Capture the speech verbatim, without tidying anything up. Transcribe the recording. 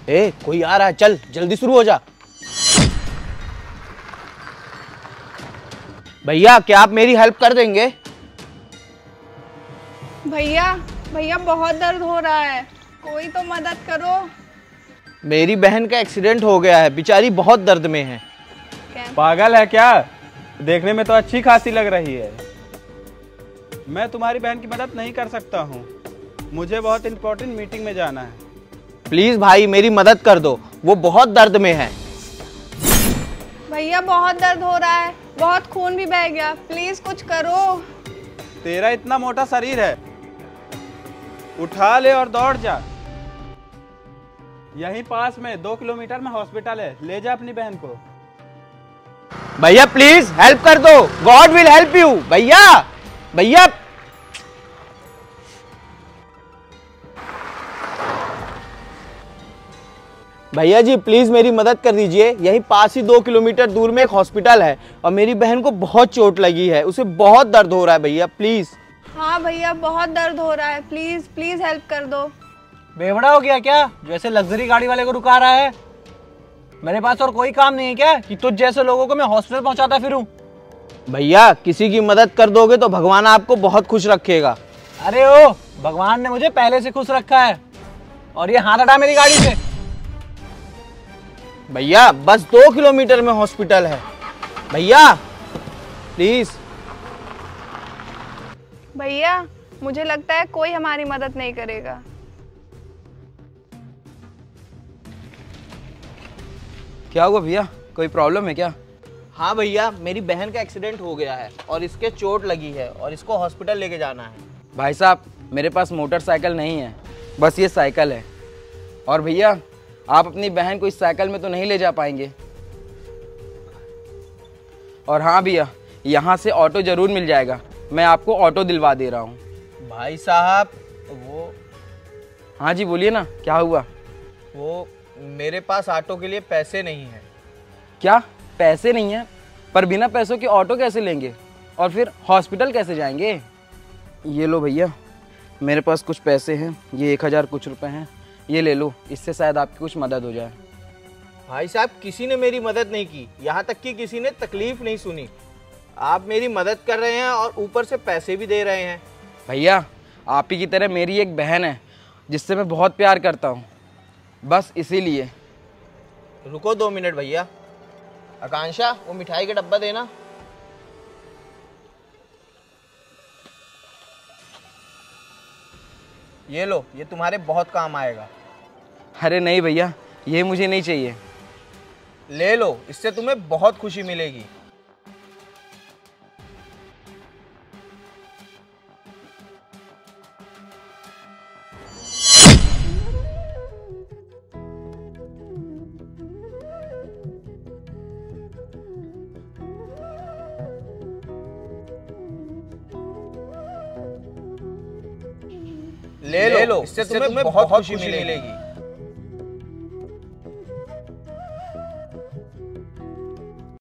ए, कोई आ रहा है, चल जल्दी शुरू हो जा। भैया क्या आप मेरी हेल्प कर देंगे? भैया भैया बहुत दर्द हो रहा है, कोई तो मदद करो। मेरी बहन का एक्सीडेंट हो गया है, बेचारी बहुत दर्द में है। पागल है क्या? देखने में तो अच्छी खासी लग रही है। मैं तुम्हारी बहन की मदद नहीं कर सकता हूँ, मुझे बहुत इंपॉर्टेंट मीटिंग में जाना है। प्लीज भाई मेरी मदद कर दो, वो बहुत दर्द में है। भैया बहुत दर्द हो रहा है, बहुत खून भी बह गया, प्लीज कुछ करो। तेरा इतना मोटा शरीर है, उठा ले और दौड़ जा। यहीं पास में दो किलोमीटर में हॉस्पिटल है, ले जा अपनी बहन को। भैया प्लीज हेल्प कर दो, गॉड विल हेल्प यू। भैया भैया भैया जी प्लीज मेरी मदद कर दीजिए। यहीं पास ही दो किलोमीटर दूर में एक हॉस्पिटल है और मेरी बहन को बहुत चोट लगी है, उसे बहुत दर्द हो रहा है भैया प्लीज। हाँ भैया बहुत दर्द हो रहा है, प्लीज प्लीज हेल्प कर दो। बेवड़ा हो गया क्या जो ऐसे लग्जरी गाड़ी वाले को रुका रहा है? मेरे पास और कोई काम नहीं है क्या कि तुझ जैसे लोगों को मैं हॉस्पिटल पहुंचाता फिरूं? भैया किसी की मदद कर दोगे तो भगवान आपको बहुत खुश रखेगा। अरे ओ, भगवान ने मुझे पहले से खुश रखा है। और ये हाथ हटा मेरी गाड़ी से। भैया बस दो किलोमीटर में हॉस्पिटल है, भैया प्लीज। भैया मुझे लगता है कोई हमारी मदद नहीं करेगा। क्या हुआ भैया, कोई प्रॉब्लम है क्या? हाँ भैया मेरी बहन का एक्सीडेंट हो गया है और इसके चोट लगी है और इसको हॉस्पिटल लेके जाना है। भाई साहब मेरे पास मोटरसाइकिल नहीं है, बस ये साइकिल है। और भैया आप अपनी बहन को इस साइकिल में तो नहीं ले जा पाएंगे। और हाँ भैया यहाँ से ऑटो ज़रूर मिल जाएगा, मैं आपको ऑटो दिलवा दे रहा हूँ। भाई साहब वो हाँ जी बोलिए ना, क्या हुआ? वो मेरे पास ऑटो के लिए पैसे नहीं है। क्या पैसे नहीं है? पर बिना पैसों के ऑटो कैसे लेंगे और फिर हॉस्पिटल कैसे जाएंगे? ये लो भैया मेरे पास कुछ पैसे हैं, ये एक हज़ार कुछ रुपए हैं, ये ले लो, इससे शायद आपकी कुछ मदद हो जाए। भाई साहब किसी ने मेरी मदद नहीं की, यहाँ तक कि किसी ने तकलीफ नहीं सुनी। आप मेरी मदद कर रहे हैं और ऊपर से पैसे भी दे रहे हैं। भैया आप ही की तरह मेरी एक बहन है जिससे मैं बहुत प्यार करता हूँ, बस इसीलिए। रुको दो मिनट भैया। आकांक्षा वो मिठाई का डब्बा देना। ये लो, ये तुम्हारे बहुत काम आएगा। अरे नहीं भैया ये मुझे नहीं चाहिए। ले लो, इससे तुम्हें बहुत खुशी मिलेगी। ले लो, इससे तुम्हें बहुत खुशी मिलेगी।